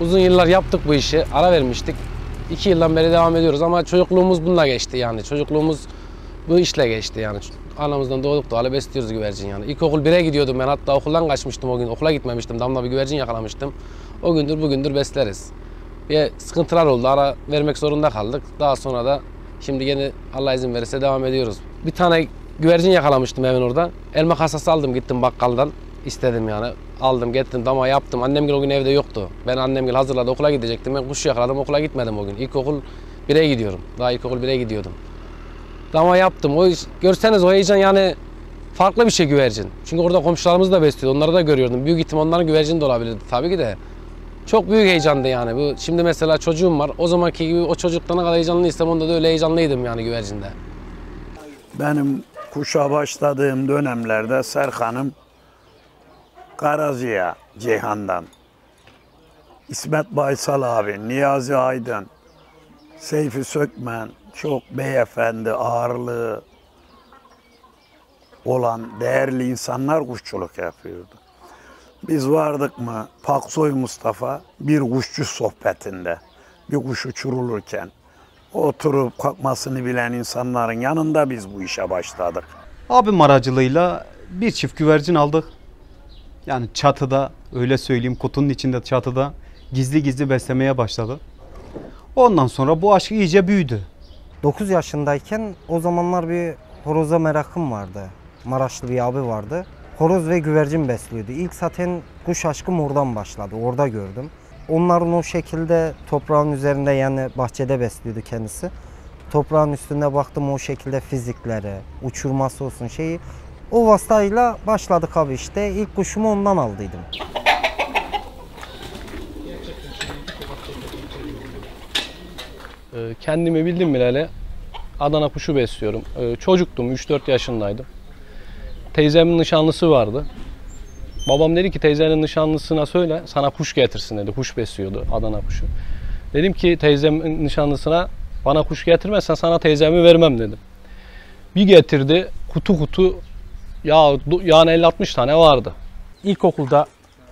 Uzun yıllar yaptık bu işi, ara vermiştik. 2 yıldan beri devam ediyoruz ama çocukluğumuz bununla geçti yani. Çocukluğumuz bu işle geçti yani. Anamızdan doğduk doğalı besliyoruz güvercin yani. İlkokul 1'e gidiyordum ben, hatta okuldan kaçmıştım o gün. Okula gitmemiştim, damla bir güvercin yakalamıştım. O gündür bugündür besleriz. Bir sıkıntılar oldu, ara vermek zorunda kaldık. Daha sonra da şimdi yine Allah izin verirse devam ediyoruz. Bir tane güvercin yakalamıştım evin orada. Elma kasası aldım, gittim bakkaldan. İstedim yani. Aldım, getirdim, dama yaptım. Annemgil o gün evde yoktu. Ben annemgil hazırladı, okula gidecektim. Ben kuş yakaladım, okula gitmedim o gün. İlkokul 1'e gidiyorum. Daha ilkokul 1'e gidiyordum. Dama yaptım. O görseniz o heyecan yani farklı bir şey güvercin. Çünkü orada komşularımız da besliyordu. Onları da görüyordum. Büyük ihtimal onların güvercini de olabilirdi tabii ki de. Çok büyük heyecandı yani. Bu şimdi mesela çocuğum var. O zamanki gibi o çocukta ne kadar heyecanlıysam onda da öyle heyecanlıydım yani güvercinde. Benim kuşa başladığım dönemlerde Serkan'ım Karaziya Ceyhan'dan, İsmet Baysal abi, Niyazi Aydın, Seyfi Sökmen, çok beyefendi, ağırlığı olan değerli insanlar kuşçuluk yapıyordu. Biz vardık mı Paksoy Mustafa bir kuşçu sohbetinde, bir kuş uçurulurken oturup kalkmasını bilen insanların yanında biz bu işe başladık. Abim aracılığıyla bir çift güvercin aldık. Yani çatıda, öyle söyleyeyim, kutunun içinde çatıda gizli gizli beslemeye başladı. Ondan sonra bu aşk iyice büyüdü. 9 yaşındayken o zamanlar bir horoza merakım vardı. Maraşlı bir abi vardı. Horoz ve güvercin besliyordu. İlk zaten kuş aşkım oradan başladı. Orada gördüm. Onların o şekilde toprağın üzerinde, yani bahçede besliyordu kendisi. Toprağın üstünde baktım, o şekilde fizikleri, uçurması olsun şeyi. O vasıtayla başladık abi işte. İlk kuşumu ondan aldıydım. Kendimi bildim bileli Adana kuşu besliyorum. Çocuktum, 3-4 yaşındaydım. Teyzemin nişanlısı vardı. Babam dedi ki teyzenin nişanlısına söyle sana kuş getirsin dedi. Kuş besliyordu, Adana kuşu. Dedim ki teyzemin nişanlısına bana kuş getirmezsen sana teyzemi vermem dedim. Bir getirdi, kutu kutu yani 50-60 tane vardı. İlkokulda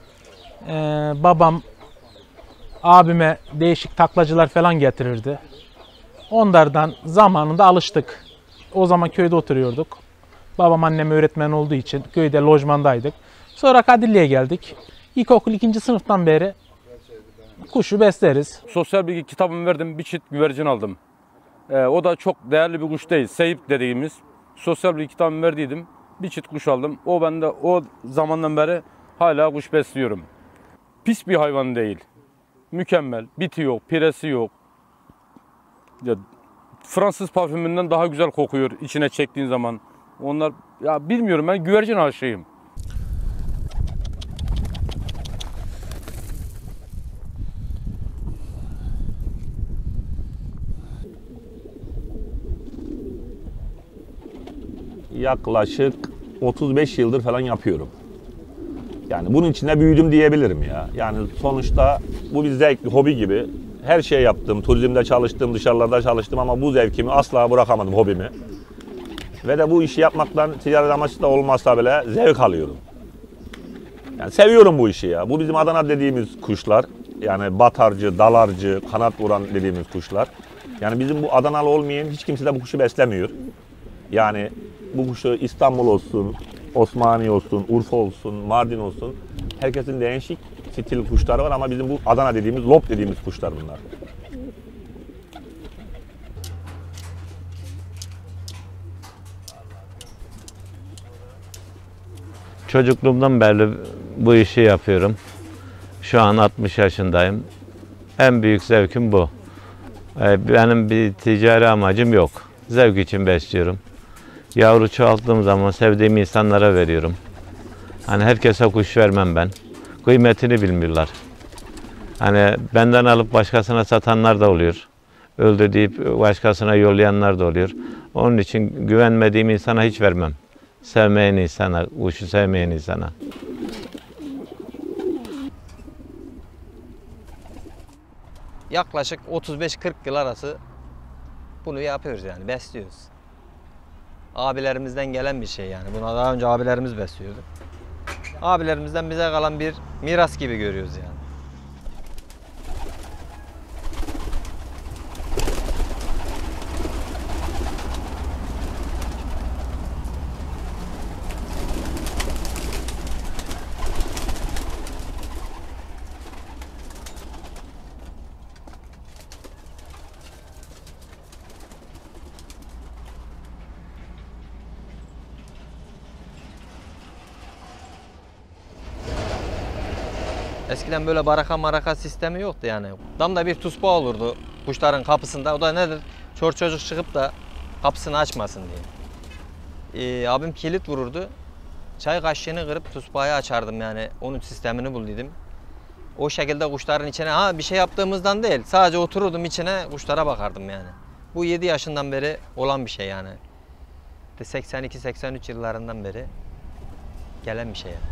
babam abime değişik taklacılar falan getirirdi. Onlardan zamanında alıştık. O zaman köyde oturuyorduk. Babam annem öğretmen olduğu için köyde lojmandaydık. Sonra Kadirli'ye geldik. İlkokul 2. sınıftan beri kuşu besleriz. Sosyal bilgi kitabımı verdim, bir çift güvercin aldım. O da çok değerli bir kuş değil, seyip dediğimiz. Sosyal bilgi kitabımı verdiydim, bir çift kuş aldım. Ben de o zamandan beri hala kuş besliyorum. Pis bir hayvan değil. Mükemmel, biti yok, piresi yok. Ya, Fransız parfümünden daha güzel kokuyor içine çektiğin zaman. Onlar, ya bilmiyorum, ben güvercin aşığıyım. Yaklaşık 35 yıldır falan yapıyorum. Yani bunun içinde büyüdüm diyebilirim ya. Yani sonuçta bu bir zevk, bir hobi gibi. Her şey yaptım, turizmde çalıştım, dışarılarda çalıştım ama bu zevkimi asla bırakamadım, hobimi. Ve de bu işi yapmaktan ticaret amaçlı da olmazsa bile zevk alıyorum. Yani seviyorum bu işi ya. Bu bizim Adana dediğimiz kuşlar. Yani batarcı, dalarcı, kanat vuran dediğimiz kuşlar. Yani bizim bu Adanalı olmayan hiç kimse de bu kuşu beslemiyor. Yani bu kuşu İstanbul olsun, Osmaniye olsun, Urfa olsun, Mardin olsun. Herkesin değişik stil kuşları var ama bizim bu Adana dediğimiz, lop dediğimiz kuşlar bunlar. Çocukluğumdan beri bu işi yapıyorum. Şu an 60 yaşındayım. En büyük zevkim bu. Benim bir ticari amacım yok. Zevk için besliyorum. Yavru çoğalttığım zaman sevdiğim insanlara veriyorum. Hani herkese kuş vermem ben. Kıymetini bilmiyorlar. Hani benden alıp başkasına satanlar da oluyor. Öldü deyip başkasına yollayanlar da oluyor. Onun için güvenmediğim insana hiç vermem. Sevmeyen insana, kuşu sevmeyen insana. Yaklaşık 35-40 yıl arası bunu yapıyoruz yani, besliyoruz. Abilerimizden gelen bir şey yani. Buna daha önce abilerimiz besliyordu. Abilerimizden bize kalan bir miras gibi görüyoruz yani. Eskiden böyle baraka maraka sistemi yoktu yani. Damda bir tuspa olurdu kuşların kapısında. O da nedir? Çor çocuk çıkıp da kapısını açmasın diye. Abim kilit vururdu. Çay kaşığını kırıp tuspayı açardım yani. Onun sistemini bulduydum. O şekilde kuşların içine bir şey yaptığımızdan değil. Sadece otururdum içine kuşlara bakardım yani. Bu 7 yaşından beri olan bir şey yani. 82-83 yıllarından beri gelen bir şey yani.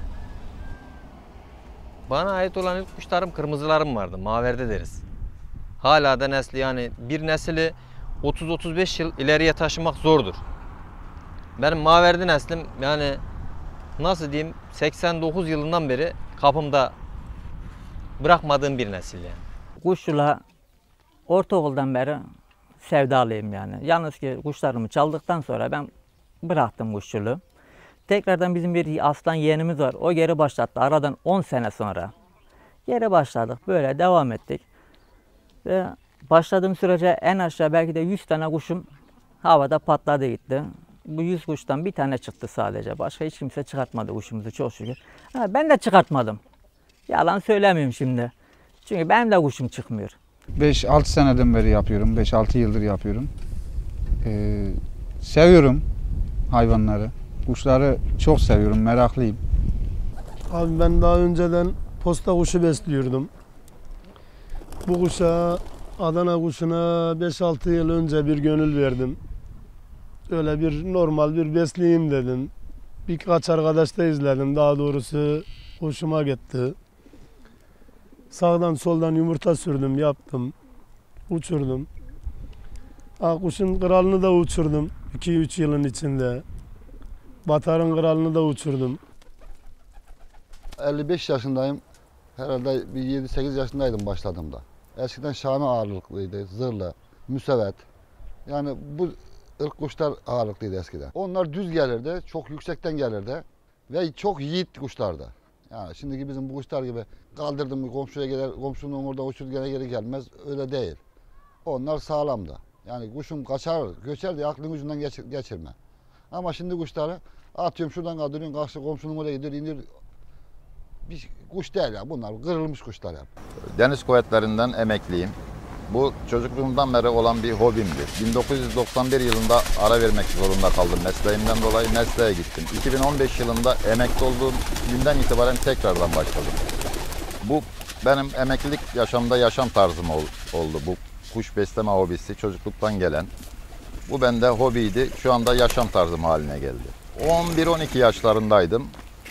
Bana ait olan ilk kuşlarım kırmızılarım vardı. Maverde deriz. Hala da nesli yani bir nesili 30-35 yıl ileriye taşımak zordur. Benim maverdi neslim yani nasıl diyeyim 89 yılından beri kapımda bırakmadığım bir nesil yani. Kuşçuluğa ortaokuldan beri sevdalıyım yani. Yalnız ki kuşlarımı çaldıktan sonra ben bıraktım kuşçuluğu. Tekrardan bizim bir aslan yeğenimiz var. O geri başlattı. Aradan 10 sene sonra. Geri başladık. Böyle devam ettik. Ve başladığım sürece en aşağı belki de 100 tane kuşum havada patladı gitti. Bu 100 kuştan bir tane çıktı sadece. Başka hiç kimse çıkartmadı kuşumuzu çok şükür. Ben de çıkartmadım. Yalan söylemiyorum şimdi. Çünkü benim de kuşum çıkmıyor. 5-6 seneden beri yapıyorum. 5-6 yıldır yapıyorum. Seviyorum hayvanları. Kuşları çok seviyorum, meraklıyım. Abi ben daha önceden posta kuşu besliyordum. Bu kuşa, Adana kuşuna 5-6 yıl önce bir gönül verdim. Öyle bir normal bir besleyeyim dedim. Birkaç arkadaşta izledim. Daha doğrusu hoşuma gitti. Sağdan soldan yumurta sürdüm, yaptım. Uçurdum. Kuşun kralını da uçurdum 2-3 yılın içinde. Batar'ın kralını da uçurdum. 55 yaşındayım. Herhalde bir 7-8 yaşındaydım başladığımda. Eskiden Şami ağırlıklıydı, zırhlı, müsevet. Yani bu ırk kuşlar ağırlıklıydı eskiden. Onlar düz gelirdi, çok yüksekten gelirdi ve çok yiğit kuşlardı. Yani şimdiki bizim bu kuşlar gibi kaldırdım bir komşuya gelir, komşunun orada uçur geri gelmez, öyle değil. Onlar sağlamdı. Yani kuşum kaçar, göçer diye aklın ucundan geçirme. Ama şimdi kuşları atıyorum şuradan kaldırıyorum, karşı komşunun oraya gidiyor, indir. Bir kuş değil ya, bunlar kırılmış kuşlar ya. Deniz kuvvetlerinden emekliyim. Bu çocukluğumdan beri olan bir hobimdi. 1991 yılında ara vermek zorunda kaldım mesleğimden dolayı, mesleğe gittim. 2015 yılında emekli olduğum günden itibaren tekrardan başladım. Bu benim emeklilik yaşamda yaşam tarzım oldu. Bu kuş besleme hobisi çocukluktan gelen. Bu bende hobiydi, şu anda yaşam tarzım haline geldi. 11-12 yaşlarındaydım.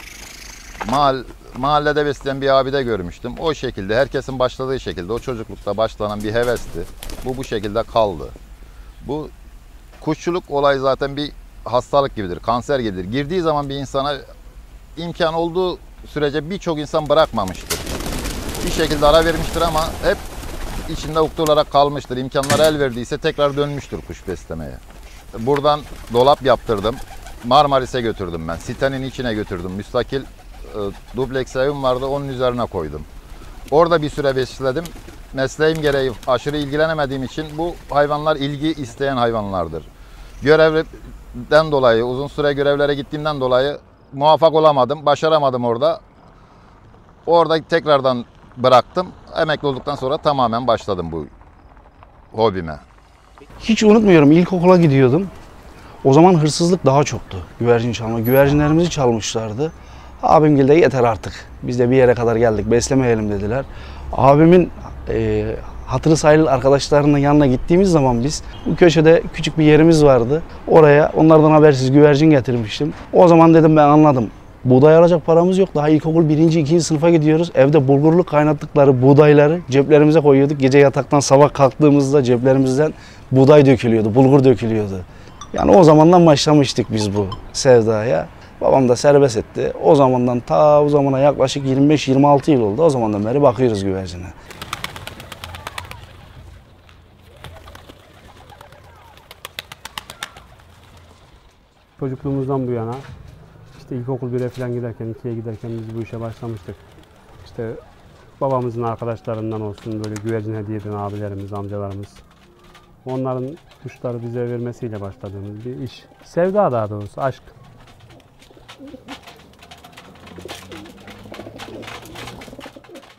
Mahallede besleyen bir abi de görmüştüm. O şekilde, herkesin başladığı şekilde, o çocuklukta başlanan bir hevesti. Bu şekilde kaldı. Bu kuşçuluk olayı zaten bir hastalık gibidir, kanser gibidir. Girdiği zaman bir insana imkan olduğu sürece birçok insan bırakmamıştır. Bir şekilde ara vermiştir ama hep içinde ukde olarak kalmıştır. İmkanlar el verdiyse tekrar dönmüştür kuş beslemeye. Buradan dolap yaptırdım. Marmaris'e götürdüm ben. Sitenin içine götürdüm. Müstakil dubleks evim vardı, onun üzerine koydum. Orada bir süre besledim. Mesleğim gereği aşırı ilgilenemediğim için bu hayvanlar ilgi isteyen hayvanlardır. Görevden dolayı, uzun süre görevlere gittiğimden dolayı muvaffak olamadım, başaramadım orada. Orada tekrardan bıraktım. Emekli olduktan sonra tamamen başladım bu hobime. Hiç unutmuyorum, ilkokula gidiyordum. O zaman hırsızlık daha çoktu. Güvercin çalma. Güvercinlerimizi çalmışlardı. Abim de yeter artık. Biz de bir yere kadar geldik. Beslemeyelim dediler. Abimin hatırı sayılır arkadaşlarının yanına gittiğimiz zaman biz bu köşede küçük bir yerimiz vardı. Oraya onlardan habersiz güvercin getirmiştim. O zaman dedim ben anladım. Buğday alacak paramız yok. Daha ilkokul 1. 2. sınıfa gidiyoruz. Evde bulgurluk kaynattıkları buğdayları ceplerimize koyuyorduk. Gece yataktan sabah kalktığımızda ceplerimizden buğday dökülüyordu, bulgur dökülüyordu. Yani o zamandan başlamıştık biz bu sevdaya. Babam da serbest etti. O zamandan ta o zamana yaklaşık 25-26 yıl oldu. O zamandan beri bakıyoruz güvercine. Çocukluğumuzdan bu yana işte ilkokul 1'e falan giderken, 2'ye giderken biz bu işe başlamıştık. İşte babamızın arkadaşlarından olsun böyle güvercin hediye eden abilerimiz, amcalarımız. Onların kuşları bize vermesiyle başladığımız bir iş. Sevda daha doğrusu, aşk.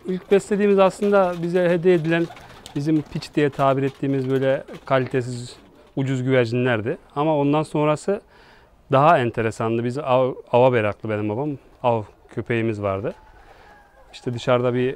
İlk beslediğimiz aslında bize hediye edilen bizim piç diye tabir ettiğimiz böyle kalitesiz, ucuz güvercinlerdi. Ama ondan sonrası daha enteresandı. Biz ava meraklı benim babam. Av köpeğimiz vardı. İşte dışarıda bir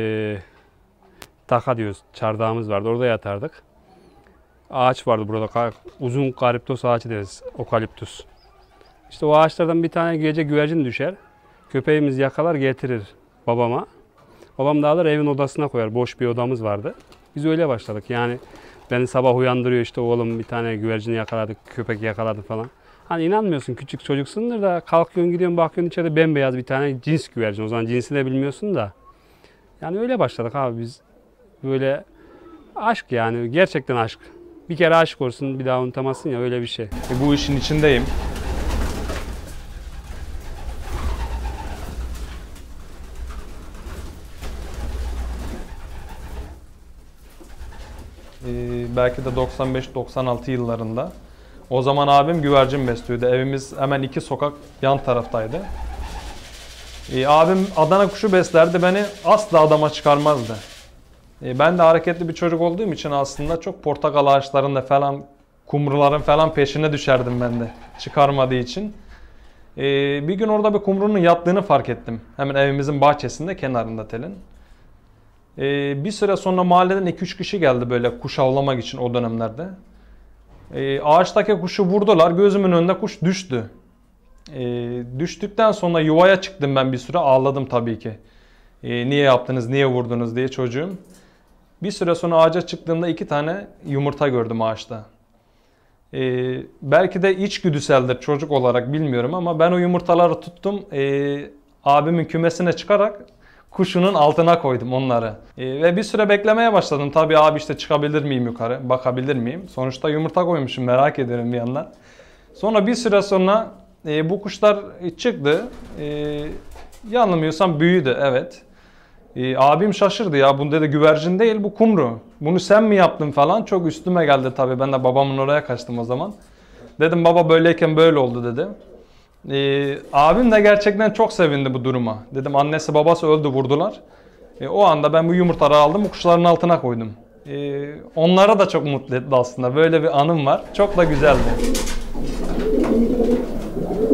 taka diyoruz, çardağımız vardı. Orada yatardık. Ağaç vardı burada. Uzun kariptos ağacı deriz. Okaliptus. İşte o ağaçlardan bir tane gece güvercin düşer. Köpeğimiz yakalar getirir babama. Babam da alır evin odasına koyar. Boş bir odamız vardı. Biz öyle başladık. Yani beni sabah uyandırıyor işte oğlum bir tane güvercini yakaladık, köpek yakaladı falan. Hani inanmıyorsun küçük çocuksundur da kalkıyorsun gidiyorsun bakıyorsun içeride bembeyaz bir tane cins güvercin. O zaman cinsini de bilmiyorsun da. Yani öyle başladık abi biz. Böyle aşk yani gerçekten aşk. Bir kere aşık olursun bir daha unutamazsın ya öyle bir şey. Bu işin içindeyim. Belki de 95-96 yıllarında. O zaman abim güvercin besliyordu. Evimiz hemen 2 sokak yan taraftaydı. Abim Adana kuşu beslerdi. Beni asla adama çıkarmazdı. Ben de hareketli bir çocuk olduğum için aslında çok portakal ağaçlarında falan, kumruların falan peşine düşerdim ben de. Çıkarmadığı için. Bir gün orada bir kumrunun yattığını fark ettim. Hemen evimizin bahçesinde, kenarında telin. Bir süre sonra mahalleden 2-3 kişi geldi böyle kuş avlamak için o dönemlerde. Ağaçtaki kuşu vurdular. Gözümün önünde kuş düştü. Düştükten sonra yuvaya çıktım ben bir süre. Ağladım tabii ki. Niye yaptınız, niye vurdunuz diye çocuğum. Bir süre sonra ağaca çıktığımda 2 tane yumurta gördüm ağaçta. Belki de içgüdüseldir çocuk olarak bilmiyorum ama ben o yumurtaları tuttum. Abimin kümesine çıkarak kuşunun altına koydum onları. Ve bir süre beklemeye başladım. Tabii abi işte çıkabilir miyim yukarı, bakabilir miyim? Sonuçta yumurta koymuşum, merak ederim bir yandan. Sonra bir süre sonra bu kuşlar çıktı. Yanılmıyorsam büyüdü, evet. Abim şaşırdı ya, bu dedi güvercin değil bu kumru. Bunu sen mi yaptın falan, çok üstüme geldi tabii. Ben de babamın oraya kaçtım o zaman. Dedim baba böyleyken böyle oldu dedi. Abim de gerçekten çok sevindi bu duruma. Dedim annesi babası öldü vurdular. O anda ben bu yumurtaları aldım, bu kuşların altına koydum. Onlara da çok mutlu etti aslında. Böyle bir anım var. Çok da güzeldi.